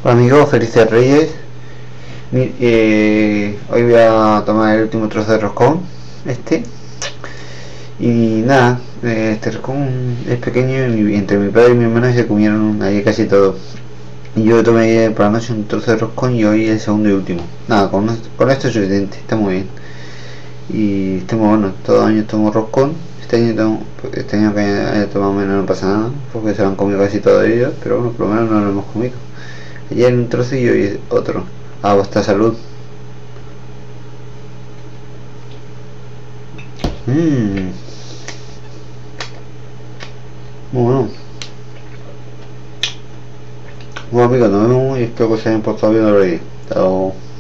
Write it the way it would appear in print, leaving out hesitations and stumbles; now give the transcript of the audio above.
Hola amigos, felices Reyes. Hoy voy a tomar el último trozo de roscón, y nada, este roscón es pequeño y entre mi padre y mi hermana se comieron ahí casi todo. Y yo tomé por la noche un trozo de roscón y hoy el segundo y último. Nada, con esto es suficiente, está muy bien. Y está muy bueno, todos los años tomo roscón. Este año que haya tomado menos no pasa nada, porque se lo han comido casi todos ellos, pero bueno, por lo menos no lo hemos comido. Ayer un trocillo y otro. A vuestra salud. Mmm. Bueno. Bueno amigos, nos vemos y espero que se hayan portado bien hoy. Chao.